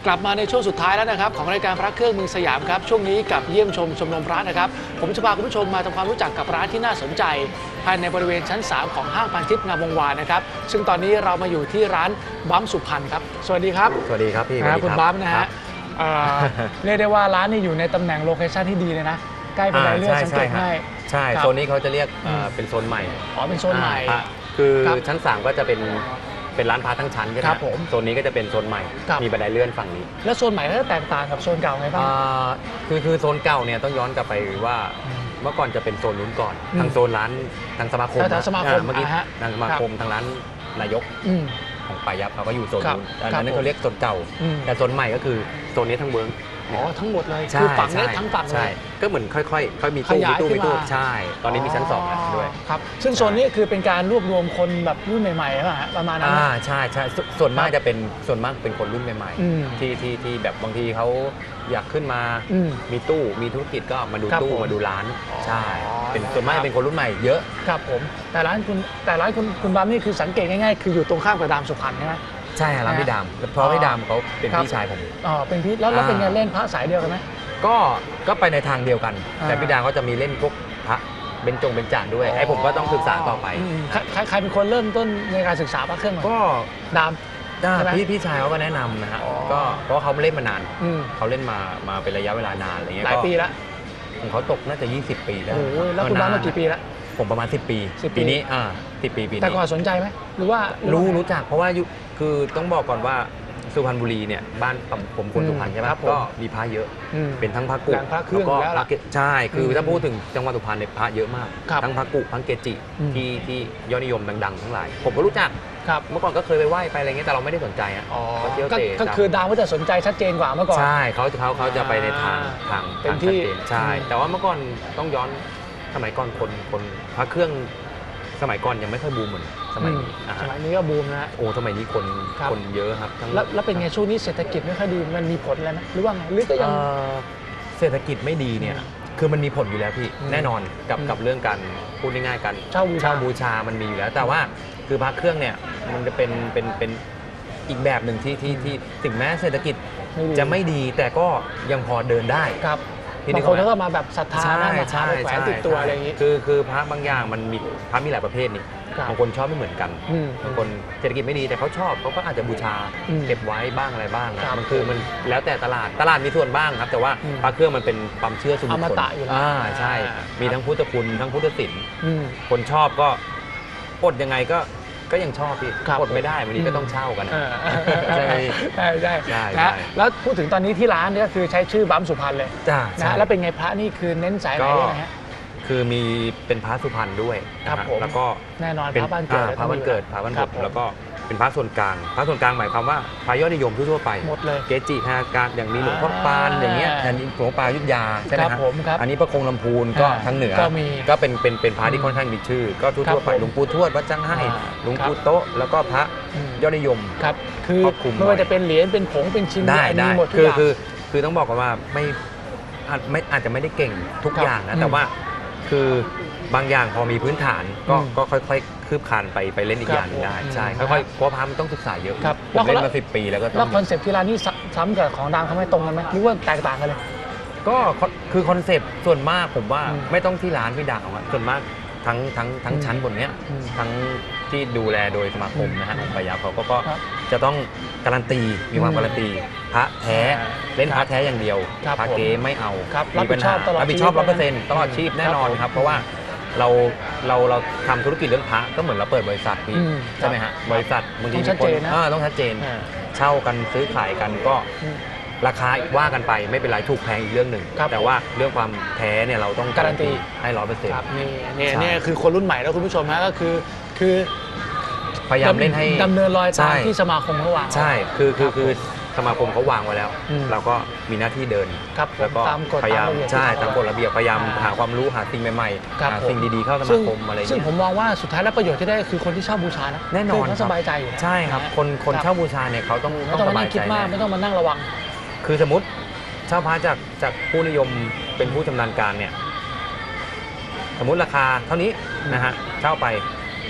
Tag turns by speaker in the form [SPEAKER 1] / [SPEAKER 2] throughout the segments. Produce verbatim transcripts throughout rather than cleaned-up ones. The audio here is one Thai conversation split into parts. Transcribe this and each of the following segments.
[SPEAKER 1] กลับมาในช่วงสุดท้ายแล้วนะครับของรายการพระเครื่องเมืองสยามครับช่วงนี้กับเยี่ยมชมชมรมพระนะครับผมจะพาคุณผู้ชมมาทำความรู้จักกับร้านที่น่าสนใจภายในบริเวณชั้นสามของห้างพันทิพย์งามวงวานนะครับซึ่งตอนนี้เรามาอยู่ที่ร้านบั๊มสุพรรณครับสวัสดีครับ
[SPEAKER 2] สวัสดีครับพี่
[SPEAKER 1] คุณบั๊มนะฮะเรียกได้ว่าร้านนี้อยู่ในตำแหน่งโลเคชั่นที่ดีเลยนะใกล้บันไดเลื่อนสังเกตง่าย
[SPEAKER 2] ใช่โซนนี้เขาจะเรียกเป็นโซนใหม่
[SPEAKER 1] อ๋อเป็นโซนใหม่
[SPEAKER 2] คือชั้นสามก็จะเป็นเป็นร้านพาทั้งชั้นใช่ไหม
[SPEAKER 1] ครับผม
[SPEAKER 2] โซนนี้ก็จะเป็นโซนใหม่มีบันไดเลื่อนฝั่งนี้
[SPEAKER 1] แล้วโซนใหม่ก็แตกต่างกับโซนเก่าไงบ้าง
[SPEAKER 2] คือคือโซนเก่าเนี่ยต้องย้อนกลับไปว่าเมื่อก่อนจะเป็นโซนนู้นก่อนทางโซนร้านทางสมาคม
[SPEAKER 1] ทางสมาคม
[SPEAKER 2] เมื่อกี้ทางสมาคมทางร้านนายกของปายับเขาก็อยู่โซนนู้นอันนั้นเขาเรียกโซนเก่าแต่โซนใหม่ก็คือโซนนี้ทั้งเวิร์ก
[SPEAKER 1] อ๋อทั้งหมดเลยคือฝั่งนี้ทั้งฝั่งเลย
[SPEAKER 2] ก็เหมือนค่อยๆค่อยมีตู้มีตู้มีตู้ใช่ตอนนี้มีชั้นสองแล้วด้วย
[SPEAKER 1] ครับซึ่งโซนนี้คือเป็นการรวบรวมคนแบบรุ่นใหม่ๆใช่ไหมประมาณนั้น
[SPEAKER 2] อ่าใช่ใช่ส่วนมากจะเป็นส่วนมากเป็นคนรุ่นใหม่ๆที่ที่ที่แบบบางทีเขาอยากขึ้นมามีตู้มีธุรกิจก็มาดูตู้มาดูร้านใช่เป็นส่วนมากเป็นคนรุ่นใหม่เยอะ
[SPEAKER 1] ครับผมแต่ร้านคุณแต่ร้านคุณคุณบั๊มนี่คือสังเกตง่ายๆคืออยู่ตรงข้ามกับดามสุพรรณใช่ไหม
[SPEAKER 2] ใช่ร้านพี่ดามเพราะพี่ดามเขาเป็นพี่ชายผม
[SPEAKER 1] อ๋อเป็นพี่แล้วแล้วเป็นไงเล่นพระสายเดียวกันไหม
[SPEAKER 2] ก็ก็ไปในทางเดียวกันแต่พี่ดามก็จะมีเล่นพวกพระเบญจงเบญจางด้วยไอ้ผมก็ต้องศึกษาต่อไป
[SPEAKER 1] ใครใครเป็นคนเริ่มต้นในการศึกษาพระเครื่อง
[SPEAKER 2] ก็
[SPEAKER 1] ดาม
[SPEAKER 2] พี่พี่ชายเขาก็แนะนำนะฮะก็เพราะเขาเล่นมานานเขาเล่นมามาเป็นระยะเวลานานอะไรเงี้ย
[SPEAKER 1] หลายปีแล้ว
[SPEAKER 2] ของเขาตกน่าจะยี่สิบปีแล้ว
[SPEAKER 1] แล้วคุณบั๊มมากี่ปีแล้ว
[SPEAKER 2] ผมประมาณสิบปีปีนี้อ่าสิบปีปีนี้
[SPEAKER 1] แต่ก่อนสนใจไหมหรือว่า
[SPEAKER 2] รู้รู้จักเพราะว่าคือต้องบอกก่อนว่าสุพรรณบุรีเนี่ยบ้านผมคนสุพรรณใช่ไหมก็มีพระเยอะเป็นทั้งพระกุ
[SPEAKER 1] แล้วก็
[SPEAKER 2] พระเกจิใช่คือถ้าพูดถึงจังหวัดสุพรรณเนี่ยพระเยอะมากทั้งพระกุทั้งเกจิที่ที่ยอดนิยมดังๆทั้งหลายผมก็รู้จักเมื่อก่อนก็เคยไปไหว้ไปอะไรเงี้ยแต่เราไม่ได้สนใจอ่ะ
[SPEAKER 1] ก็คือดาวก็จะสนใจชัดเจนกว่าเมื่อก่อน
[SPEAKER 2] ใช่เขาเขาเขาจะไปในทางทาง
[SPEAKER 1] เป็นที่
[SPEAKER 2] ใช่แต่ว่าเมื่อก่อนต้องย้อนสมัยก่อนคนคนพระเครื่องสมัยก่อนยังไม่ค่อยบูมเหมือนสมัยนี้
[SPEAKER 1] สมัยนี้ก็บูมนะ
[SPEAKER 2] โอ้สมัยนี้คนคนเยอะครับ
[SPEAKER 1] แล้วแล้วเป็นไงช่วงนี้เศรษฐกิจไม่ค่อยดีมันมีผลอะไรไหมหรือว่าไงหรือก็ยัง
[SPEAKER 2] เศรษฐกิจไม่ดีเนี่ยคือมันมีผลอยู่แล้วพี่แน่นอนกับกับเรื่องการพูดง่ายๆกัน
[SPEAKER 1] เช่าบูชา
[SPEAKER 2] บูชามันมีอยู่แล้วแต่ว่าคือพระเครื่องเนี่ยมันจะเป็นเป็นเป็นอีกแบบหนึ่งที่ที่ที่ถึงแม้เศรษฐกิจจะไม่ดีแต่ก็ยังพอเดินได้
[SPEAKER 1] ครับบางคนก็มาแบบศรัทธามาหาไปแขวนติดตัวอะไรอย่างนี้
[SPEAKER 2] คือคือพระบางอย่างมันมีพระมีหลายประเภทนี่บางคนชอบไม่เหมือนกันบางคนเศรษฐกิจไม่ดีแต่เขาชอบเขาก็อาจจะบูชาเก็บไว้บ้างอะไรบ้างนะมันคือมันแล้วแต่ตลาดตลาดมีส่วนบ้างครับแต่ว่าพระเครื่องมันเป็นความเชื่อส่วนบุคคลอ่าใช่มีทั้งพุทธคุณทั้งพุทธศิลป์คนชอบก็อดยังไงก็ก็ยังชอบพี่อดไม่ได้วันนี้ก็ต้องเช่ากัน
[SPEAKER 1] ใช่ใช่ใช่แล้วพูดถึงตอนนี้ที่ร้านนี่ก็คือใช้ชื่อบั๊มสุพรรณเลยนะแล้วเป็นไงพระนี่คือเน้นสายไหนนะฮะ
[SPEAKER 2] คือมีเป็นพระสุพรรณด้วย
[SPEAKER 1] ครับผม
[SPEAKER 2] แล้วก็
[SPEAKER 1] แน่นอนพระบ้านเกิด
[SPEAKER 2] พระบ้านเกิดพระบ้านเกิดแล้วก็เป็นพระส่วนกลางพระส่วนกลางหมายความว่าพระยอดนิยมทั่วไป
[SPEAKER 1] หมดเลย
[SPEAKER 2] เกจิทางการอย่างมีหลวงพ่อปานอย่างเงี้ยอันนี้หลวงพ่อปานยุทธยาใช่ไหมครับอันนี้พระคงลำพูนก็ทางเหนือก็เป็นเป็นเป็นพระที่ค่อนข้างมีชื่อก็ทั่วไปหลวงปู่ทวดวัดจังไห้หลวงปู่โต๊ะแล้วก็พระยอดนิยม
[SPEAKER 1] ครับคือไม่ว่าจะเป็นเหรียญเป็นผงเป็นชิ้น
[SPEAKER 2] ได้ได้คือคือคือต้องบอกกันว่าไม่อาจไม่อาจจะไม่ได้เก่งทุกอย่างนะแต่ว่าคือบางอย่างพอมีพื้นฐานก็ก็ค่อยๆคืบคลานไปไปเล่นอีกอย่างนึงได้ใช่ค่อยๆเพราะพามันต้องศึกษาเยอะผมเล่นมาสิบปีแล้วก็
[SPEAKER 1] แล้วคอนเซ็ปต์ที่ร้านนี้ซ้ำกับของดังเขาไม่ตรงกันไหมหรือว่าแตกต่างกันเลย
[SPEAKER 2] ก็คือคอนเซ็ปต์ส่วนมากผมว่าไม่ต้องที่ร้านพี่ดังอ่ะส่วนมากทั้งทั้งทั้งชั้นบนเนี้ยทั้งที่ดูแลโดยสมาคมนะฮะของปายาเขาก็จะต้องการันตีมีความการันตีพระแท้เล่นพระแท้อย่างเดียวพระเก๊ไม่เอา
[SPEAKER 1] มีปัญหา
[SPEAKER 2] รับผิดชอบร้อยเปอร์เซ็นต์ตลอดชีพแน่นอนครับเพราะว่าเราเราเราทำธุรกิจเรื่องพระก็เหมือนเราเปิดบริษัทพี่ใช่ไหมฮะบริษัทบางที
[SPEAKER 1] ต้องชัดเจนนะ
[SPEAKER 2] ต้องชัดเจนเช่ากันซื้อขายกันก็ราคาว่ากันไปไม่เป็นไรถูกแพงอีกเรื่องหนึ่งแต่ว่าเรื่องความแท้เนี่ยเราต้อง
[SPEAKER 1] การันตี
[SPEAKER 2] ให้ร้อยเปอร์เซ็นต์
[SPEAKER 1] นี่นี่นี่คือคนรุ่นใหม่แล้วคุณผู้ชมฮะก็คือคือ
[SPEAKER 2] พยายามเล่นให้
[SPEAKER 1] ดำเนินรอยตามที่สมาคมเขาวาง
[SPEAKER 2] ใช่คือคือคือสมาคมเขาวางไว้แล้วเราก็มีหน้าที่เดินแล้วก็พยายามใช่ตามกฎระเบียบพยายามหาความรู้หาสิ่งใหม่ๆหาสิ่งดีๆเข้าสมาคมอะไรอย่างเงี้ย
[SPEAKER 1] ซึ่งผมมองว่าสุดท้ายแล้วประโยชน์ที่ได้คือคนที่เช่าบูชานะ
[SPEAKER 2] แน่นอน
[SPEAKER 1] เขาสบายใจอยู่
[SPEAKER 2] ใช่ครับคนคนเช่าบูชาเนี่ยเขาต้อง
[SPEAKER 1] ต้องสบายใจไม่ต้องมานั่งระวัง
[SPEAKER 2] คือสมมติเช่าพระจากจากผู้นิยมเป็นผู้ชำนาญการเนี่ยสมมติราคาเท่านี้นะฮะเช่าไป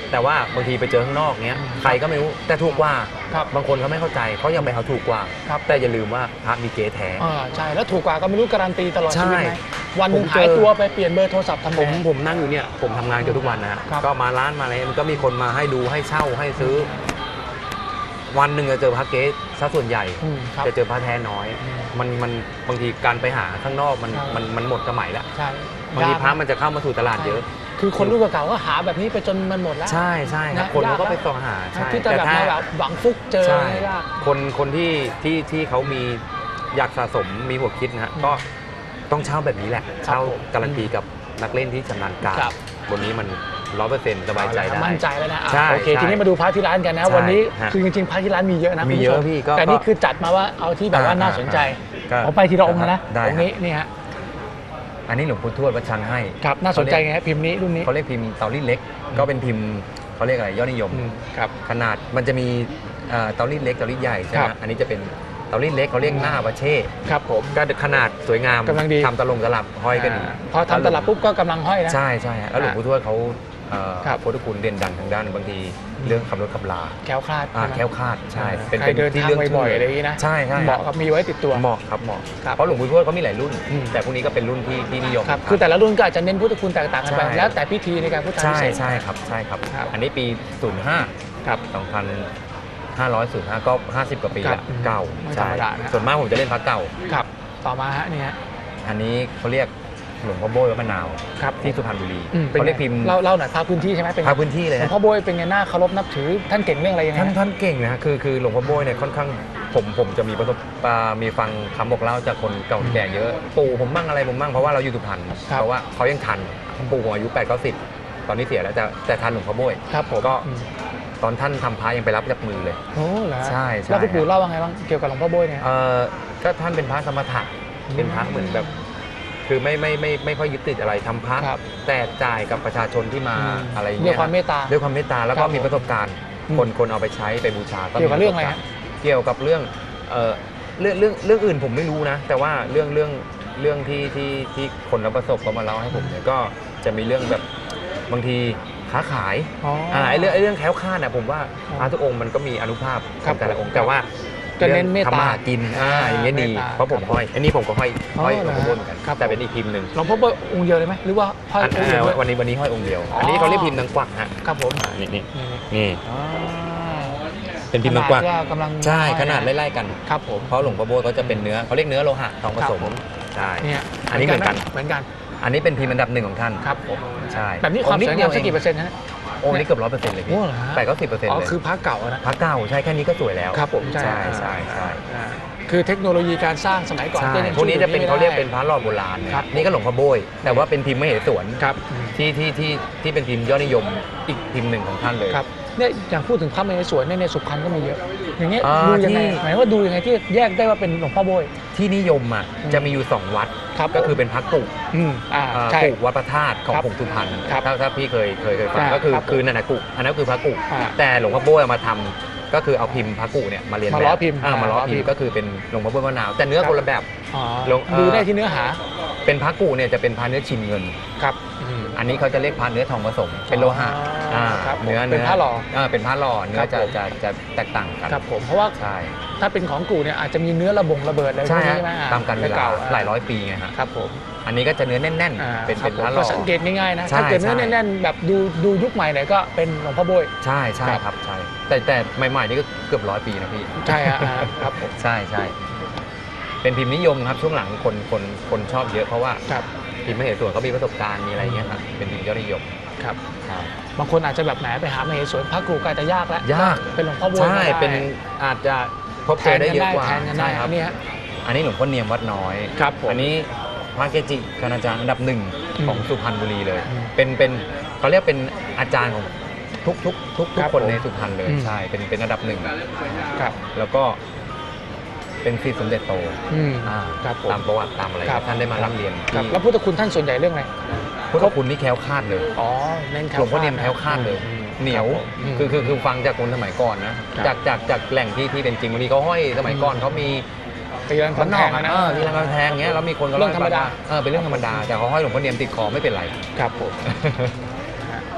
[SPEAKER 2] แต่ว่าบางทีไปเจอข้างนอกเนี้ยใครก็ไม่รู้แต่ถูกกว่า
[SPEAKER 1] ครับ
[SPEAKER 2] บางคนเขาไม่เข้าใจเขายังไปเอาถูกกว่า
[SPEAKER 1] ครับ
[SPEAKER 2] แต่อย่าลืมว่าพระมีเก๊แท้
[SPEAKER 1] อ่าใช่แล้วถูกกว่าก็ไม่รู้การันตีตลอดชีวิตไหม
[SPEAKER 2] ใช่
[SPEAKER 1] วันหนึ่ง
[SPEAKER 2] ผมเจอ
[SPEAKER 1] หายตัวไปเปลี่ยนเบอร์โทรศัพท์ทำ
[SPEAKER 2] ผม
[SPEAKER 1] ไง
[SPEAKER 2] ผมนั่งอยู่เนี่ยผมทำงานเกือบทุกวันนะฮะ
[SPEAKER 1] ครับ
[SPEAKER 2] ก็มาร้านมาอะไรมันก็มีคนมาให้ดูให้เช่าให้ซื้อ วันหนึ่งจะเจอพระเก๊ซะส่วนใหญ่
[SPEAKER 1] อืมครับ
[SPEAKER 2] จะเจอพระแท้น้อย
[SPEAKER 1] อืม
[SPEAKER 2] มันมันบางทีการไปหาข้างนอกมัน
[SPEAKER 1] ใช่
[SPEAKER 2] มันมันหมดสมัยแล้ว
[SPEAKER 1] ใช่
[SPEAKER 2] บางที
[SPEAKER 1] ยาก
[SPEAKER 2] พระมันจะเข้ามาสู่ตลาดเยอะ
[SPEAKER 1] คือคนรุ่นเก่าๆก็หาแบบนี้ไปจนมันหมดแล้ว
[SPEAKER 2] ใช่ใช่ครับ
[SPEAKER 1] นะ
[SPEAKER 2] คนเขาก็
[SPEAKER 1] ยากนะ
[SPEAKER 2] ไปส่องหาใช่
[SPEAKER 1] ที่จะแบบ
[SPEAKER 2] ถ้า
[SPEAKER 1] มาแบบหวังฟุกเจอ
[SPEAKER 2] ใช่
[SPEAKER 1] ไม่ยาก
[SPEAKER 2] คนคนที่ที่ที่เขามีอยากสะสมมีหัวคิดนะฮะ
[SPEAKER 1] อืม
[SPEAKER 2] ก็ต้องเช่าแบบนี้แหละ
[SPEAKER 1] ครับ
[SPEAKER 2] เช่า
[SPEAKER 1] ผม
[SPEAKER 2] การันตีกับนักเล่นที่ชำนาญการ
[SPEAKER 1] ครับ
[SPEAKER 2] บนนี้มันร้อยเปอร์เซ็นต์สบายใจได้
[SPEAKER 1] มั่นใจแล้วนะอ่ะ
[SPEAKER 2] ใช่
[SPEAKER 1] โอเค
[SPEAKER 2] ใช่
[SPEAKER 1] ทีนี้มาดูพระที่ร้านกันนะ
[SPEAKER 2] ใช่
[SPEAKER 1] วันนี้
[SPEAKER 2] ฮะ
[SPEAKER 1] คือจริงๆพระที่ร้านมีเยอะนะ
[SPEAKER 2] มี
[SPEAKER 1] คุณผู้
[SPEAKER 2] เย
[SPEAKER 1] ช
[SPEAKER 2] อะพี่ก็
[SPEAKER 1] แต่นี่
[SPEAKER 2] ก็
[SPEAKER 1] คือจัดมาว่าเอาที่แบบว่า
[SPEAKER 2] อ่า
[SPEAKER 1] น่าสนใจ
[SPEAKER 2] ก็
[SPEAKER 1] ผมไปทีละองค์นะ
[SPEAKER 2] ได้
[SPEAKER 1] องค์นี้นี่ฮะ
[SPEAKER 2] อันนี้หลวงปู่ทวดวัดชันให้
[SPEAKER 1] ครับน่าสนใจไงฮะพิมพ์นี้รุ่นนี้
[SPEAKER 2] เขาเรียกพิมพ์เตารีดเล็ก ก็เป็นพิมพ์เขาเรียกอะไรยอดนิยม
[SPEAKER 1] อืมครับ
[SPEAKER 2] ขนาดมันจะมีเอ่อเตารีดเล็กเตารีดใหญ่ใช่ไห
[SPEAKER 1] ค
[SPEAKER 2] ม
[SPEAKER 1] รับ
[SPEAKER 2] อันนี้จะเป็นเตารีดเล็กเขาเรียกหน้าปาเช่
[SPEAKER 1] ครับผม
[SPEAKER 2] ก็ขนาดสวยงาม
[SPEAKER 1] กำลังดี
[SPEAKER 2] ทำตะลงตลับห้อยกัน
[SPEAKER 1] อ่าพอทำตลับปุ๊บก็กำลังห้อยนะ
[SPEAKER 2] ใช่ใช่ฮะแล้วหลวงปู่ทวดเขาเอ่อ
[SPEAKER 1] ครับ
[SPEAKER 2] พุทธคุณเด่นดังทางด้านบางทีเรื่องขับรถขับลา
[SPEAKER 1] แคล้วคลาด
[SPEAKER 2] อ่า
[SPEAKER 1] ใช่ไหม
[SPEAKER 2] แคล้วคลาดใช่
[SPEAKER 1] ใครเดินทางบ่อยๆอะไรอย่างนี้นะ
[SPEAKER 2] ใช่ใช่
[SPEAKER 1] เหมาะกับมีไว้ติดตัว
[SPEAKER 2] เหมาะครับเหมาะ
[SPEAKER 1] ครับ
[SPEAKER 2] เพราะหลวงปู่ทวดเขามีหลายรุ่น
[SPEAKER 1] อืม
[SPEAKER 2] แต่พวกนี้ก็เป็นรุ่นที่ที่นิยม
[SPEAKER 1] ครับคือแต่ละรุ่นก็อาจจะเน้นพุทธคุณแตกต่างกันไป
[SPEAKER 2] ใช่
[SPEAKER 1] แล้วแต่พิธีในการพุทธาพิ
[SPEAKER 2] ใช่
[SPEAKER 1] เศษก
[SPEAKER 2] ใช่ครับใช่ครับ
[SPEAKER 1] ครับ
[SPEAKER 2] อันนี้ปี ศูนย์ห้า
[SPEAKER 1] ครับ
[SPEAKER 2] สองพันห้าร้อยศูนย์ห้าก็ ห้าสิบ กว่าปี
[SPEAKER 1] ครั
[SPEAKER 2] ละ
[SPEAKER 1] บ
[SPEAKER 2] เก่า
[SPEAKER 1] ไม่ธร
[SPEAKER 2] ใช่
[SPEAKER 1] รมดานะ
[SPEAKER 2] ส่วนมากผมจะเล่นพระเก่า
[SPEAKER 1] ครับต่อมาฮะนี่ฮะ
[SPEAKER 2] อันนี้เขาเรียกหลวงพ่อโบยวัดมะนาว
[SPEAKER 1] ครับ
[SPEAKER 2] ที่สุพรรณบุรี
[SPEAKER 1] อืมเป็น
[SPEAKER 2] เขา
[SPEAKER 1] ไง
[SPEAKER 2] เรียกพิมพ์
[SPEAKER 1] เล่าเล่าหน่อยพาพื้นที่ใช่ไหมเป็นไง
[SPEAKER 2] พาพื้นที่เลย
[SPEAKER 1] หลว
[SPEAKER 2] นะ
[SPEAKER 1] งพ่อโบยเป็นไงหน้าเคารพนับถือท่านเก่งเรื่องอะไรยังไง
[SPEAKER 2] ท่าน
[SPEAKER 1] ฮะ
[SPEAKER 2] ท่านเก่งนะคือคือหลวงพ่อโบยเนี่ยค่อนข้างผมผมจะมีประสบอ่ามีฟังคำบอกเล่าจากคนเก่าแก่เยอะปู่ผมมั่งอะไรผมมั่งเพราะว่าเราอยู่สุพรรณเพราะว่าเขายังทันปู่ผมอายุแปดเก้าสิบตอนนี้เสียแล้วแต่แต่ทันหลวงพ่อโบย
[SPEAKER 1] ครับผม
[SPEAKER 2] ก็
[SPEAKER 1] อืม
[SPEAKER 2] ตอนท่านทำพระยังไปรับจากมือเลย
[SPEAKER 1] โอ้เหรอฮะ
[SPEAKER 2] ใช่ใช่
[SPEAKER 1] แล้วคุณปู่เล่าว่าไงบ้างเกี่ยวกับหลวงพ่อโบยเนี่ย
[SPEAKER 2] เอ่อก็ท่านเป็นพระสมถะเป็นพระเหมือนแบบ คือไม่ไม่ไม่ไม่ค่อยยึดติดอะไรทำพระ
[SPEAKER 1] ครับ
[SPEAKER 2] แต่จ่ายกับประชาชนที่มา
[SPEAKER 1] อืม
[SPEAKER 2] อะไรอย่าง
[SPEAKER 1] ด้ว
[SPEAKER 2] เงี้
[SPEAKER 1] ย
[SPEAKER 2] ย
[SPEAKER 1] ความเมตตา
[SPEAKER 2] ด้วยความเมตตาแล้ว
[SPEAKER 1] ค
[SPEAKER 2] ก็
[SPEAKER 1] รับ
[SPEAKER 2] มีประสบการณ์
[SPEAKER 1] อืม
[SPEAKER 2] คนคนเอาไปใช้ไปบูชา
[SPEAKER 1] เกี่ยวกับเรื่องอะไรฮะ
[SPEAKER 2] เกี่ยวกับเรื่องเอ่อเรื่องเรื่องเรื่องอื่นผมไม่รู้นะ แต่ว่าเรื่องเรื่องเรื่องที่ที่ที่คนรับประสบเขามาเล่าให้ผมเนี่ยก็จะมีเรื่องแบบบางทีค้าขาย
[SPEAKER 1] อ๋ออ่
[SPEAKER 2] าไอ้เรื่องไอ้เรื่องแคล้วคลาดน่ะผมว่า
[SPEAKER 1] อ๋อ
[SPEAKER 2] พระทุกองค์มันก็มีอนุภาพข
[SPEAKER 1] ครั
[SPEAKER 2] อบ งแต่ละองค์
[SPEAKER 1] ผม
[SPEAKER 2] แต่ว่า
[SPEAKER 1] ก็เน้นเมตตา
[SPEAKER 2] ทำมาหากินอ่าอย่างเงี้ยดี
[SPEAKER 1] เมตตา
[SPEAKER 2] เพราะผมห้อยอันนี้ผมก็ห้อย
[SPEAKER 1] อ๋อ
[SPEAKER 2] ห้อยหล
[SPEAKER 1] เหร
[SPEAKER 2] ว
[SPEAKER 1] อง
[SPEAKER 2] พ่อ
[SPEAKER 1] ฮะ
[SPEAKER 2] โบยเหมือนกัน
[SPEAKER 1] ครับ
[SPEAKER 2] แต่เป็นอีกพิมพ์หนึ่ง
[SPEAKER 1] หลวงพ่อโบยองค์เดียวเลยไหมหรือว่าห้อย
[SPEAKER 2] อัน
[SPEAKER 1] องค์เดียวด้วย
[SPEAKER 2] วันนี้วันนี้ห้อยองค์เดียว
[SPEAKER 1] อ๋ออั
[SPEAKER 2] อันนี้เขาเรียกพิมพ์นางกวักฮะ
[SPEAKER 1] ครับผม
[SPEAKER 2] อ่านี่นี่
[SPEAKER 1] นี่
[SPEAKER 2] นี่
[SPEAKER 1] อ๋อ
[SPEAKER 2] เป็นพิมพ์นางกวัก
[SPEAKER 1] ขนาดกำลัง
[SPEAKER 2] ใช่
[SPEAKER 1] อย
[SPEAKER 2] ขนาด
[SPEAKER 1] ะ
[SPEAKER 2] ไล่ๆกัน
[SPEAKER 1] ครับผม
[SPEAKER 2] เพราะหลวงพ่อโบยเขาจะเป็นเนื้อเขาเรียกเนื้อโลหะทองผสม
[SPEAKER 1] ครับผม
[SPEAKER 2] ใช่
[SPEAKER 1] เนี่ย
[SPEAKER 2] อันนี้เหมือนกัน
[SPEAKER 1] เหมือนกัน
[SPEAKER 2] อันนี้เป็นพิมพ์อันดับหนึ่งของท่าน
[SPEAKER 1] ครับผม
[SPEAKER 2] ใช่
[SPEAKER 1] แบบนี้ความสวยงามสักกี่เปอ
[SPEAKER 2] เ
[SPEAKER 1] ร์เซ็นต์ฮะ
[SPEAKER 2] โอ้นี่เกือบร้อยเปอร์เซ็นต์เลยพี่
[SPEAKER 1] โอ้เหรอฮะ
[SPEAKER 2] แปดก็สิบเปอร์เซ็นต์
[SPEAKER 1] อ๋อ
[SPEAKER 2] เลย
[SPEAKER 1] คือพระเก่าอะนะ
[SPEAKER 2] พระเก่าใช่แค่นี้ก็สวยแล้ว
[SPEAKER 1] ครับผมใช่
[SPEAKER 2] ใช่ใช่ใช่
[SPEAKER 1] อ่าคือเทคโนโลยีการสร้างสมัยก่อน
[SPEAKER 2] ใช่
[SPEAKER 1] ก็ยัง
[SPEAKER 2] พวกนี้จะเป็น
[SPEAKER 1] สู้
[SPEAKER 2] เขาเรียก
[SPEAKER 1] ไม่ได้
[SPEAKER 2] เป็นพระหล่อโบราณ
[SPEAKER 1] ครับ
[SPEAKER 2] นี่ก็หลวงพ่อโบยแต่ว่าเป็นพิมพ์มเหสวน
[SPEAKER 1] ครับอืม
[SPEAKER 2] ที่ที่ที่ที่เป็นพิมพ์ยอดนิยมอีกพิมพ์หนึ่งของท่านเลย
[SPEAKER 1] ครับเนี่ยอย่างพูดถึงพระมเหสวนเนี่ยในสุพรรณก็มีเยอะ อย่างเงี้ย
[SPEAKER 2] อ่า
[SPEAKER 1] ดูยังไง
[SPEAKER 2] ที่
[SPEAKER 1] หมายว่าดูยังไงที่แยกได้ว่าเป็นหลวงพ่อโบย
[SPEAKER 2] ที่นิยมอ่ะ
[SPEAKER 1] อืม
[SPEAKER 2] จะมีอยู่สองวัด
[SPEAKER 1] ครับ
[SPEAKER 2] ก็คือเป็นพระกุ
[SPEAKER 1] อืมอ่า
[SPEAKER 2] เอ่อ
[SPEAKER 1] ใช่
[SPEAKER 2] กุวัดพระธาตุของ
[SPEAKER 1] ครับ
[SPEAKER 2] ผงสุพรรณ
[SPEAKER 1] ครับ
[SPEAKER 2] ถ้าถ้าพี่เคยเคยเคยฟัง
[SPEAKER 1] อ่า
[SPEAKER 2] ก็คือ
[SPEAKER 1] ครับ
[SPEAKER 2] คือนันนะกุอันนั้นคือพระกุ
[SPEAKER 1] อ่า
[SPEAKER 2] แต่หลวงพ่อโบยเอามาทำก็คือเอาพิมพ์พระกุเนี่ยมาเรียน
[SPEAKER 1] มา
[SPEAKER 2] แบบ
[SPEAKER 1] ล้อพิมพ์
[SPEAKER 2] อ่ามาล้อ
[SPEAKER 1] อ่าล้อพิ
[SPEAKER 2] พิ
[SPEAKER 1] ม
[SPEAKER 2] ม
[SPEAKER 1] พ์
[SPEAKER 2] พ์ก็คือเป็นหลวงพ่อโบยมะนาวแต่เนื้อ
[SPEAKER 1] ครับ
[SPEAKER 2] คนละแบบ
[SPEAKER 1] อ๋อ
[SPEAKER 2] ลงเอ่อ
[SPEAKER 1] ดูได้ที่เนื้อหา
[SPEAKER 2] เป็นพระกุเนี่ยจะเป็นพระเนื้อชินเงิน
[SPEAKER 1] ครับอืม
[SPEAKER 2] อันนี้เขาจะเรียกพระเนื้อทองผสมเป็นโลหะ
[SPEAKER 1] อ๋ออ่
[SPEAKER 2] า
[SPEAKER 1] ครับผม
[SPEAKER 2] เนื้อ
[SPEAKER 1] เป็นพระหล่อ
[SPEAKER 2] เเป็นพระหล่อเนื้
[SPEAKER 1] ครั
[SPEAKER 2] อบ จะ
[SPEAKER 1] ผม
[SPEAKER 2] จะจะแตกต่างกัน
[SPEAKER 1] ครับผมเพราะว่า
[SPEAKER 2] ใช่
[SPEAKER 1] ถ้าเป็นของกูเนี่ยอาจจะมีเนื้อระบงระเบิดอะไรพว
[SPEAKER 2] ใช่
[SPEAKER 1] กนี้
[SPEAKER 2] ฮะ
[SPEAKER 1] ใช่ไหมอ่
[SPEAKER 2] ตามกันเวลา
[SPEAKER 1] ก่
[SPEAKER 2] หลายร้อยปีไงฮะ
[SPEAKER 1] ครับผม
[SPEAKER 2] อันนี้ก็จะเนื้อแน่น
[SPEAKER 1] อ่า
[SPEAKER 2] ๆ เป็น
[SPEAKER 1] ครั
[SPEAKER 2] เป็
[SPEAKER 1] บ
[SPEAKER 2] น
[SPEAKER 1] ผม
[SPEAKER 2] พระหล่
[SPEAKER 1] ก็
[SPEAKER 2] อ
[SPEAKER 1] สังเกตง่ายๆนะ
[SPEAKER 2] ใช่
[SPEAKER 1] ถ้าเกิดเนื้อ
[SPEAKER 2] ใช่
[SPEAKER 1] แน่นๆแบบดูดูยุคใหม่หน่อยก็เป็นหลวงพ่อโบย
[SPEAKER 2] ใช่ใช่
[SPEAKER 1] ครับ
[SPEAKER 2] ครับใช่แต่แต่ใหม่ๆนี่ก็เกือบร้อยปีนะพี่
[SPEAKER 1] ใช่ฮะอ่าครับผม
[SPEAKER 2] ใช่ใช่เป็นพิมพ์นิยมครับช่วงหลังคนคนคนชอบเยอะเพราะว่า
[SPEAKER 1] ครับ
[SPEAKER 2] พิมพ์มเหสวนเขามีประสบการณ์มีอะไรเงี้ยครับเป็นพิมพ์ยอดนิยม
[SPEAKER 1] ครับ
[SPEAKER 2] ใช่
[SPEAKER 1] บางคนอาจจะแบบแหมไปหามเหสวนพระครูก็อาจจะยากแล้ว
[SPEAKER 2] ยาก
[SPEAKER 1] เป็นหลวงพ่อโบย
[SPEAKER 2] ใช่
[SPEAKER 1] ก็ได้
[SPEAKER 2] เป็นอาจจะพบ
[SPEAKER 1] แท
[SPEAKER 2] เจอน ได้
[SPEAKER 1] กัน
[SPEAKER 2] เยอะ
[SPEAKER 1] ได้
[SPEAKER 2] กว่า
[SPEAKER 1] แทนกัน
[SPEAKER 2] ใช่
[SPEAKER 1] ได้
[SPEAKER 2] ครับ
[SPEAKER 1] อันนี้ฮะ
[SPEAKER 2] อันนี้หลวงพ่อเนียมวัดน้อย
[SPEAKER 1] ครับผม
[SPEAKER 2] อันนี้พระเกจิคณาจารย์อันดับหนึ่ง
[SPEAKER 1] อืม
[SPEAKER 2] ของสุพรรณบุรีเลย
[SPEAKER 1] อืม
[SPEAKER 2] เป็นเป็นเขาเรียกเป็นอาจารย์ของทุกทุกทุกทุ
[SPEAKER 1] ค
[SPEAKER 2] ก
[SPEAKER 1] รับ
[SPEAKER 2] คน
[SPEAKER 1] ผม
[SPEAKER 2] ในสุพรรณเลย
[SPEAKER 1] อืม
[SPEAKER 2] ใช่เป็นเป็นอันดับหนึ่ง
[SPEAKER 1] ครับ
[SPEAKER 2] แล้วก็เป็นศิษย์สมเด็จโต
[SPEAKER 1] อืม
[SPEAKER 2] อ่า
[SPEAKER 1] ครับผม
[SPEAKER 2] ตามประวัติตามอะไร
[SPEAKER 1] ครับ
[SPEAKER 2] ท่านได้มาร่ำเรียน
[SPEAKER 1] ครับ
[SPEAKER 2] ที่
[SPEAKER 1] แล้วพุทธคุณท่านส่วนใหญ่เรื่องอะไร
[SPEAKER 2] พุทธคุณนี่แคล้วคลาดเลย
[SPEAKER 1] อ๋อเน้นแค
[SPEAKER 2] หลวงพ่อเนียมแคล้วคลาดเลย
[SPEAKER 1] อืม
[SPEAKER 2] เหนียว
[SPEAKER 1] ครับผม
[SPEAKER 2] คือคือคือฟังจากคนสมัยก่อนนะครับ จากจากจากแหล่งที่ที่เป็นจริงบางทีเขาห้อยสมัยก่อนเขามี
[SPEAKER 1] ตีลัง
[SPEAKER 2] พั
[SPEAKER 1] กำ
[SPEAKER 2] น
[SPEAKER 1] แพ
[SPEAKER 2] นอก
[SPEAKER 1] ง
[SPEAKER 2] อะ
[SPEAKER 1] อะ
[SPEAKER 2] นะ
[SPEAKER 1] นะ
[SPEAKER 2] เออมีรางกำแพงเงี้ยแล้วมีคนก็
[SPEAKER 1] เรื่องธรรมดา
[SPEAKER 2] เออเป็นเรื่องธรรมดาแต่เขาห้อยหลวงพ่อเนียมติดคอไม่เป็นไร
[SPEAKER 1] ครับผม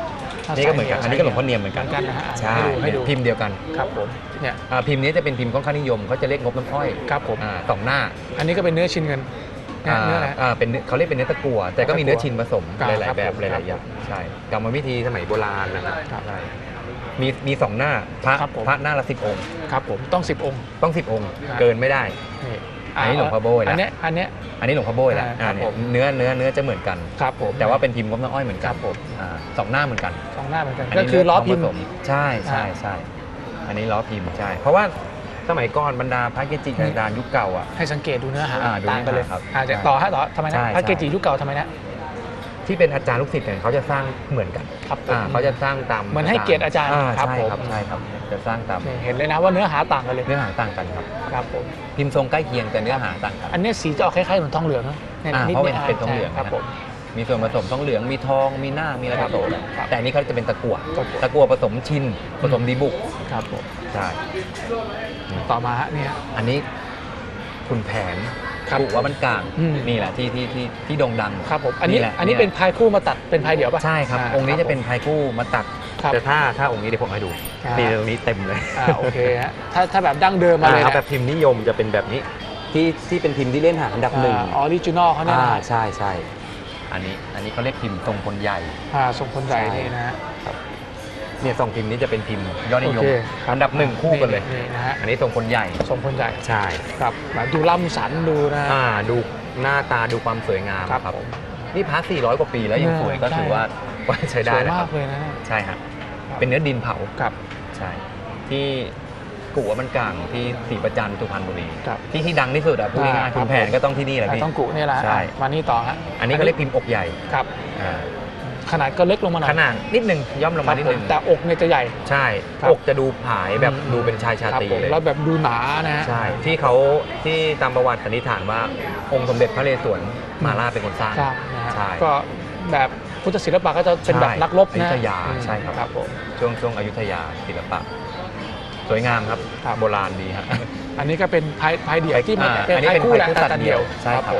[SPEAKER 2] นี่ก็เหมือนกันอันนี้ก็หลวงพ่อเนียมเหมือนกัน
[SPEAKER 1] กันนะฮะ
[SPEAKER 2] ใช่
[SPEAKER 1] ให้ดูให้ดู
[SPEAKER 2] พิมพ์เดียวกัน
[SPEAKER 1] ครับผมเนี่ย
[SPEAKER 2] พิมพ์นี้จะเป็นพิมพ์ค่อนข้างนิยมเขาจะเรียกงบน้ำอ้อย
[SPEAKER 1] ครับผม
[SPEAKER 2] สองหน้า
[SPEAKER 1] อันนี้ก็เป็นเนื้อชิ้นเงินเนื้ออะไร
[SPEAKER 2] เป็นเขาเรียกเป็นเนื้อตะกั่วแต่ก็มีเนื้อชิ้นผสมหลายๆแบบหลายๆอย่าง
[SPEAKER 1] ครับ
[SPEAKER 2] ใช่กรรมวิธีสมัยโบราณนะครับ
[SPEAKER 1] ครับ
[SPEAKER 2] ใช่มีมีสองหน้าพระ
[SPEAKER 1] ครับผม
[SPEAKER 2] พระหน้าละสิบองค์
[SPEAKER 1] ครับผมต้องสิบองค์
[SPEAKER 2] ต้องสิบองค์
[SPEAKER 1] ครับ
[SPEAKER 2] เกินไม่ได้
[SPEAKER 1] นี่
[SPEAKER 2] อันนี้หลวงพ่อโบยแล้ว
[SPEAKER 1] อันเนี้ยอันเนี้ย
[SPEAKER 2] อันนี้หลวงพ่อโบยแล้ว
[SPEAKER 1] อ่า
[SPEAKER 2] อ่า
[SPEAKER 1] ครับ
[SPEAKER 2] เนี่
[SPEAKER 1] ผ
[SPEAKER 2] ย
[SPEAKER 1] ม
[SPEAKER 2] เนื้อเนื้อเนื้อจะเหมือนกัน
[SPEAKER 1] ครับผม
[SPEAKER 2] แต่ว่าเป็นพิมพ์งบน้ำอ้อยเหมือนกัน
[SPEAKER 1] ครับผม
[SPEAKER 2] อ่าสองหน้าเหมือนกัน
[SPEAKER 1] สองหน้าเหมือนกัน
[SPEAKER 2] น
[SPEAKER 1] ก็
[SPEAKER 2] นี้
[SPEAKER 1] คือล้อพิมพ์
[SPEAKER 2] ทงผสใช่ใช่ใช่อันนี้ล้อพิมพ์ใช่เพราะว่าสมัยก่อนบรรดาพระเกจิอาจารย์ยุคเก่าอ่ะ
[SPEAKER 1] ให้สังเกตดูเนื้อหา
[SPEAKER 2] อ่าดู
[SPEAKER 1] ต่างกันเลย
[SPEAKER 2] เนื้อหาครับ
[SPEAKER 1] อาจจะ
[SPEAKER 2] ใช่
[SPEAKER 1] ต่อฮะต่อทำไม
[SPEAKER 2] ใช่
[SPEAKER 1] นะพระเกจิ
[SPEAKER 2] ใช่
[SPEAKER 1] ยุคเก่าทำไมนะ
[SPEAKER 2] ที่เป็นอาจารย์ลูกศิษย์เนี่ยเขาจะสร้างเหมือนกัน
[SPEAKER 1] ครับผม
[SPEAKER 2] อ่าเขาจะสร้างตาม
[SPEAKER 1] เหมือนให้เกียรติอาจารย์
[SPEAKER 2] อ่
[SPEAKER 1] ครับ
[SPEAKER 2] ใช่
[SPEAKER 1] ผม
[SPEAKER 2] ครับใช่ครับจะสร้างตาม
[SPEAKER 1] นี่เห็นเลยนะว่าเนื้อหาต่างกันเลย
[SPEAKER 2] เนื้อหาต่างกันครับ
[SPEAKER 1] ครับผม
[SPEAKER 2] พิมพ์ทรงใกล้เคียงแต่เนื้อหาต่างกัน
[SPEAKER 1] อันนี้สีจะออกคล้ายๆเหมือนทองเหลืองนะย
[SPEAKER 2] อ่า
[SPEAKER 1] ด
[SPEAKER 2] เพราะเป็น
[SPEAKER 1] ย
[SPEAKER 2] เป็นทองเหลือง
[SPEAKER 1] ครับ
[SPEAKER 2] นะ
[SPEAKER 1] ผม
[SPEAKER 2] มีส่วนผสมทองเหลืองมีทองมีหน้ามีอะไรผสม
[SPEAKER 1] ครับ
[SPEAKER 2] แต่อันนี้เขาจะเป็นตะกั่ว
[SPEAKER 1] ตะกั่ว
[SPEAKER 2] ตะกั่วผสมชินผสมดีบุก
[SPEAKER 1] ครับผม
[SPEAKER 2] ใช่
[SPEAKER 1] ต่อมาฮะเนี่ย
[SPEAKER 2] อันนี้คุณแผน
[SPEAKER 1] ครับ
[SPEAKER 2] กุว่ามันกลาง
[SPEAKER 1] อืม
[SPEAKER 2] นี่แหละที่ที่ที่ที่โด่งดัง
[SPEAKER 1] ครับผมอันนี้
[SPEAKER 2] นี่แหละ
[SPEAKER 1] อันนี้
[SPEAKER 2] นี่แหละ
[SPEAKER 1] เป็นพายคู่มาตัดเป็นพายเดี่ยวป่ะ
[SPEAKER 2] ใช่ครับ
[SPEAKER 1] า
[SPEAKER 2] องค์นี้
[SPEAKER 1] ค
[SPEAKER 2] จะ
[SPEAKER 1] รับ
[SPEAKER 2] เป็นพายคู่มาตัด
[SPEAKER 1] ครับ
[SPEAKER 2] แต่ถ้าถ้าองค์นี้เดี๋ยวผมให้ดู
[SPEAKER 1] อ่านี่
[SPEAKER 2] นี่ตรงนี้เต็มเลย
[SPEAKER 1] อ่าโอเคฮะถ้าถ้าแบบดั้งเดิมมาเลย
[SPEAKER 2] อ่า
[SPEAKER 1] นะ
[SPEAKER 2] แบบพิมพ์นิยมจะเป็นแบบนี้ที่ที่เป็นพิมพ์ที่เล่นหาอันดับหนึ่ง
[SPEAKER 1] ออริจินอลเขาเนี่ย
[SPEAKER 2] อ่า
[SPEAKER 1] นะ
[SPEAKER 2] ใช่ใช่อันนี้อันนี้เขาเรียกพิมพ์ทรงคนใหญ่
[SPEAKER 1] อ่าทรงคนใหญ่
[SPEAKER 2] ใช่
[SPEAKER 1] นี่นะฮะ
[SPEAKER 2] เนี่ยทรงพิมพ์นี้จะเป็นพิมพ์ยอดนิยม
[SPEAKER 1] โอเค
[SPEAKER 2] อันดับหนึ่งคู่กันเลย
[SPEAKER 1] นี่นะฮะ
[SPEAKER 2] อันนี้ทรงคนใหญ่
[SPEAKER 1] ทรงคนใหญ่
[SPEAKER 2] ใช่
[SPEAKER 1] ครับแบบดูล่ำสันดูนะฮะ
[SPEAKER 2] อ่าดูหน้าตาดูความสวยงาม
[SPEAKER 1] ครับ
[SPEAKER 2] ครับ
[SPEAKER 1] ผม
[SPEAKER 2] นี่พาร์ทสี่ร้อยกว่าปีแล้วยังสวยก็
[SPEAKER 1] ใช่
[SPEAKER 2] ถือว่าว่าใช้
[SPEAKER 1] ส
[SPEAKER 2] ได้
[SPEAKER 1] วย
[SPEAKER 2] นะค
[SPEAKER 1] มา
[SPEAKER 2] รั
[SPEAKER 1] ก
[SPEAKER 2] บ
[SPEAKER 1] เลยนะฮะ
[SPEAKER 2] ใช่ฮะ
[SPEAKER 1] ครับ
[SPEAKER 2] เป็นเนื้อดินเผา
[SPEAKER 1] ครับ
[SPEAKER 2] ใช่ที่กุว่ามันกลางที่ศรีประจันสุพรรณบุรี
[SPEAKER 1] ครับ
[SPEAKER 2] ที่ที่ดังที่สุดอ่ะพูดง่าย
[SPEAKER 1] อ่า
[SPEAKER 2] ๆคุณแผน
[SPEAKER 1] ครับ
[SPEAKER 2] ก็ต้องที่นี่แหละพี่
[SPEAKER 1] ต้องกุเนี่ยแหละ
[SPEAKER 2] ใช่
[SPEAKER 1] อ่ะมานี่ต่อฮะ
[SPEAKER 2] อันนี้เขาเรียกพิมพ์อกใหญ่
[SPEAKER 1] ครับ
[SPEAKER 2] อ่า
[SPEAKER 1] ขนาดก็เล็กลงมาหน่อย
[SPEAKER 2] ขนาดนิดนึงย่อมลง
[SPEAKER 1] ครั
[SPEAKER 2] มา
[SPEAKER 1] บ
[SPEAKER 2] นิด
[SPEAKER 1] ผ
[SPEAKER 2] นึ
[SPEAKER 1] ม
[SPEAKER 2] ง
[SPEAKER 1] แต่อกเนี่ยจะใหญ่
[SPEAKER 2] ใช่
[SPEAKER 1] ครับ
[SPEAKER 2] อกจะดูผายแบบ
[SPEAKER 1] อืม
[SPEAKER 2] ดูเป็นชายชา
[SPEAKER 1] ครับ
[SPEAKER 2] ตรี
[SPEAKER 1] ผม
[SPEAKER 2] เลย
[SPEAKER 1] แล้วแบบดูหนานะฮะ
[SPEAKER 2] ใช่ที่เขาที่ตามประวัติสันนิษฐานว่าองค์สมเด็จพระนเรศวรมหาราชเป็นคนสร้าง
[SPEAKER 1] ใช่นะฮะ
[SPEAKER 2] ใช่
[SPEAKER 1] ก็แบบพุทธศิลปะก็จะเป็นแบบ
[SPEAKER 2] ใช่
[SPEAKER 1] นักรบ
[SPEAKER 2] อยุ
[SPEAKER 1] นะ
[SPEAKER 2] ธยาใช่ครับ
[SPEAKER 1] ครับผม
[SPEAKER 2] ช่วงช่วงอยุธยาศิลปะสวยงามครับ
[SPEAKER 1] ครับ
[SPEAKER 2] โบราณดีฮะ
[SPEAKER 1] อันนี้ก็เป็นพายพายเดี่ยวที่มัน
[SPEAKER 2] อ่า
[SPEAKER 1] เป็น
[SPEAKER 2] อันนี้
[SPEAKER 1] พาย
[SPEAKER 2] เป็น
[SPEAKER 1] คู่แหละ
[SPEAKER 2] พายคู่
[SPEAKER 1] แต่
[SPEAKER 2] ตัด
[SPEAKER 1] ตัดเดี่ยว
[SPEAKER 2] ใช่ครับ
[SPEAKER 1] ผม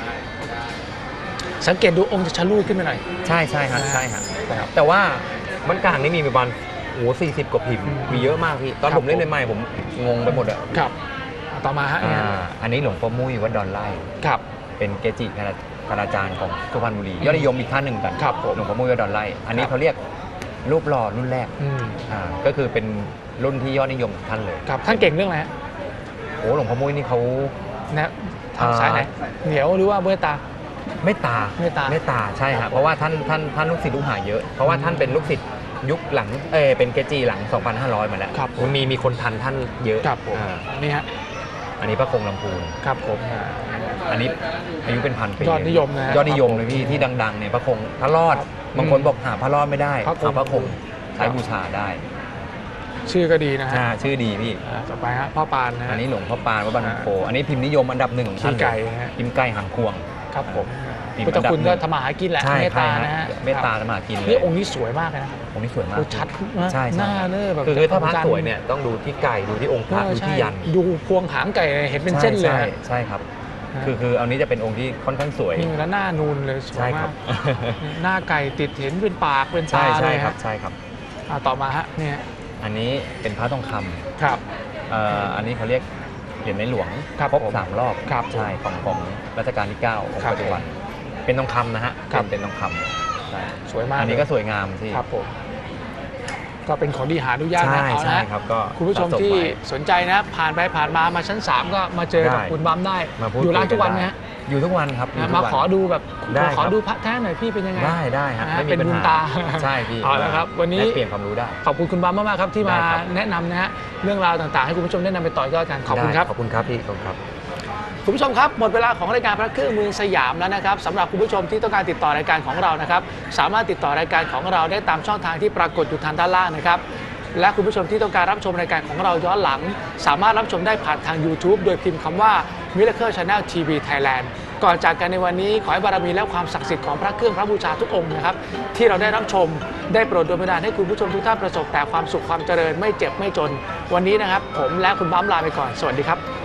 [SPEAKER 1] สังเกตดูองค์จะชะลูดขึ้นไปหน่อย
[SPEAKER 2] ใช่ใช่ฮะ
[SPEAKER 1] นะฮะ
[SPEAKER 2] ใช่ฮะ
[SPEAKER 1] ครับ
[SPEAKER 2] แต่ว่ามันกลางนี่มีประมาณโอ้สี่สิบกว่าพิมพ์
[SPEAKER 1] อืม
[SPEAKER 2] มีเยอะมากพี่ตอน
[SPEAKER 1] ครับ
[SPEAKER 2] ผมเล่นใหม่ๆผมงงไปหมดอะ
[SPEAKER 1] ครับอ่ะต่อมาฮะ
[SPEAKER 2] อ่า
[SPEAKER 1] เนี่ย
[SPEAKER 2] อันนี้หลวงพ่อมุ้ยวัดดอนไร่
[SPEAKER 1] ครับ
[SPEAKER 2] เป็นเกจิคณาคณาจารย์ของสุพรรณบุรียอดนิยมอีกท่านหนึ่งกัน
[SPEAKER 1] ครับผม
[SPEAKER 2] หลวงพ่อมุ้ยวัดดอนไร่อันนี้
[SPEAKER 1] ครับ
[SPEAKER 2] เขาเรียกรูปหล่อรุ่นแรก
[SPEAKER 1] อืม
[SPEAKER 2] อ่าก็คือเป็นรุ่นที่ยอดนิยมของท่านเลย
[SPEAKER 1] ครับท่านเก่งเรื่องอะไรฮะ
[SPEAKER 2] โอ้หลวงพ่อมุ้ยนี่เขา
[SPEAKER 1] นะทาง
[SPEAKER 2] อ่า
[SPEAKER 1] สายไหนเหนียวหรือว่าเบอร์ตา
[SPEAKER 2] เมตตา
[SPEAKER 1] เมตตา
[SPEAKER 2] เมตตาใช่
[SPEAKER 1] ครั
[SPEAKER 2] ฮะ
[SPEAKER 1] บ
[SPEAKER 2] เพราะว่าท่านท่านท่านลูกศิษย์ลูกหาเยอะเพราะว่าท่านเป็นลูกศิษย์ยุคหลังเออเป็นเกจิหลัง สองพันห้าร้อย มาแล้ว
[SPEAKER 1] ครับผม
[SPEAKER 2] มีมีคนทันท่านเยอะ
[SPEAKER 1] ครับผม
[SPEAKER 2] อ่า
[SPEAKER 1] นี่ฮะ
[SPEAKER 2] อันนี้พระคงลำพูน
[SPEAKER 1] ครับผมอ่า
[SPEAKER 2] อันนี้อายุเป็นพันปี
[SPEAKER 1] ยอดนิยมนะฮะ
[SPEAKER 2] ยอดนิยมเลยพี่ที่ดังๆเนี่ยพระคงพระรอด
[SPEAKER 1] ครับ
[SPEAKER 2] บางคนบอกหาพระรอดไม่ได้
[SPEAKER 1] พระคง
[SPEAKER 2] หาพระคงใช้
[SPEAKER 1] ครับ
[SPEAKER 2] บูชาได้
[SPEAKER 1] ชื่อก็ดีนะฮะ
[SPEAKER 2] อ่าชื่อดีพี่
[SPEAKER 1] อ่าต่อไปฮะพ่อปานนะฮะ
[SPEAKER 2] อันนี้หลวงพ่อปานวัดบางนโพอันนี้พิมพ์นิยมอันดับหนึ่งของท่าน
[SPEAKER 1] ขี้ไก่นะฮะ
[SPEAKER 2] พิมพ์ไก่หางควง
[SPEAKER 1] ครับผม
[SPEAKER 2] พิมพ์
[SPEAKER 1] พุทธคุณ
[SPEAKER 2] อันดับหนึ่
[SPEAKER 1] ก็
[SPEAKER 2] ง
[SPEAKER 1] ทำมาหากินแหละ
[SPEAKER 2] ใช่
[SPEAKER 1] เมต
[SPEAKER 2] ใช่
[SPEAKER 1] ตา
[SPEAKER 2] ฮะ
[SPEAKER 1] นะฮะ
[SPEAKER 2] เมตตาสมากินเลย
[SPEAKER 1] นี่องค์นี้สวยมากเลยนะ
[SPEAKER 2] องค์นี้สวยมาก
[SPEAKER 1] ดูชัดนะ
[SPEAKER 2] ใช่ใช่
[SPEAKER 1] หน้าเนอแบบ
[SPEAKER 2] คือคือถ้าพระ
[SPEAKER 1] จันท
[SPEAKER 2] สวยเนี่ยต้องดูที่ไก่ดูที่องค์พระ
[SPEAKER 1] เออ
[SPEAKER 2] ดู
[SPEAKER 1] ใช่
[SPEAKER 2] ที่ยัน
[SPEAKER 1] ดูพวงหางไก่เห็นเป็นเส้นเลย
[SPEAKER 2] ใช่
[SPEAKER 1] ฮะ
[SPEAKER 2] ใช่ครับ
[SPEAKER 1] ฮะ
[SPEAKER 2] คือคืออันนี้จะเป็นองค์ที่ค่อนข้างสวย
[SPEAKER 1] นี่แล้วหน้านูนเลยสว
[SPEAKER 2] ใช่
[SPEAKER 1] ย
[SPEAKER 2] ค
[SPEAKER 1] มา
[SPEAKER 2] รั
[SPEAKER 1] ก
[SPEAKER 2] บ
[SPEAKER 1] หน้าไก่ติดเห็นเป็นปากเป็น
[SPEAKER 2] ใช่
[SPEAKER 1] ตา
[SPEAKER 2] ใช่
[SPEAKER 1] เลย
[SPEAKER 2] ครั
[SPEAKER 1] ฮะ
[SPEAKER 2] บใช่ครับ
[SPEAKER 1] อ่าต่อมาฮะเนี่ย
[SPEAKER 2] อันนี้เป็นพระทองคำ
[SPEAKER 1] ครับ
[SPEAKER 2] เอ่ออันนี้เขาเรียกเหรียญในหลวง
[SPEAKER 1] ครับ
[SPEAKER 2] ครบ
[SPEAKER 1] ผม
[SPEAKER 2] สามรอบ
[SPEAKER 1] ครับ
[SPEAKER 2] ใช่ของของรัชกาลที่เก้าของ
[SPEAKER 1] ครับ
[SPEAKER 2] ปัจจุบันเป็นทองคำนะฮะ
[SPEAKER 1] ครับ
[SPEAKER 2] เป็นเป็นทองคำใช่
[SPEAKER 1] สวยมาก
[SPEAKER 2] อันนี้ก็สวยงามที่
[SPEAKER 1] ครับผมก็เป็นของดีหาดูยาก
[SPEAKER 2] ใช่
[SPEAKER 1] นะเอา
[SPEAKER 2] ใช่
[SPEAKER 1] นะครับ
[SPEAKER 2] ก็
[SPEAKER 1] คุณผู้ชม
[SPEAKER 2] สะส
[SPEAKER 1] ที่
[SPEAKER 2] ไว้
[SPEAKER 1] สนใจนะผ่านไปผ่านมามาชั้นสามก็มาเจอกับ
[SPEAKER 2] ได้
[SPEAKER 1] คุณบัมได้
[SPEAKER 2] มาพูด
[SPEAKER 1] อยู่ร้าน
[SPEAKER 2] คุ
[SPEAKER 1] ทุกวัน
[SPEAKER 2] ได้
[SPEAKER 1] นะฮะ
[SPEAKER 2] อยู่ทุกวันครับยู่
[SPEAKER 1] นะ
[SPEAKER 2] ทุก
[SPEAKER 1] มา
[SPEAKER 2] วัน
[SPEAKER 1] ขอดูแบบ
[SPEAKER 2] ได้
[SPEAKER 1] ขอ
[SPEAKER 2] ครับ
[SPEAKER 1] ดูพระแท้หน่อยพี่เป็นยังไง
[SPEAKER 2] ได้ได้ฮะ
[SPEAKER 1] นะ
[SPEAKER 2] ไม่มี
[SPEAKER 1] เป็น
[SPEAKER 2] ปัญ
[SPEAKER 1] บุญ
[SPEAKER 2] หา
[SPEAKER 1] ตา
[SPEAKER 2] ใช่พี่
[SPEAKER 1] เอาละครับวันนี้
[SPEAKER 2] แลกเปลี่ยนความรู้ได้
[SPEAKER 1] ขอบคุณคุณบัมมากๆครับที่มา
[SPEAKER 2] ได้ครับ
[SPEAKER 1] แนะนำนะฮะเรื่องราวต่างๆ ให้คุณผู้ชมได้นำไปต่อยอดกันขอบคุณครับ
[SPEAKER 2] ได้ขอบคุณครับพี่ขอบคุณครับ
[SPEAKER 1] คุณผู้ชมครับหมดเวลาของรายการพระเครื่องเมืองสยามแล้วนะครับสำหรับคุณผู้ชมที่ต้องการติดต่อรายการของเรานะครับสามารถติดต่อรายการของเราได้ตามช่องทางที่ปรากฏอยู่ทางด้านล่างนะครับและคุณผู้ชมที่ต้องการรับชมรายการของเราย้อนหลัง สามารถรับชมได้ผ่านทาง YouTube โดยพิมพ์คำว่า Miracle Channel ที วี Thailand ก่อนจากกันในวันนี้ขอให้บารมีและความศักดิ์สิทธิ์ของพระเครื่องพระบูชาทุกองค์นะครับที่เราได้รับชมได้โปรดดลบันดาลให้คุณผู้ชมทุกท่านประสบแต่ความสุขความเจริญไม่เจ็บไม่จนวันนี้นะครับผมและคุณบัมลาไปก่อนสวัสดีครับ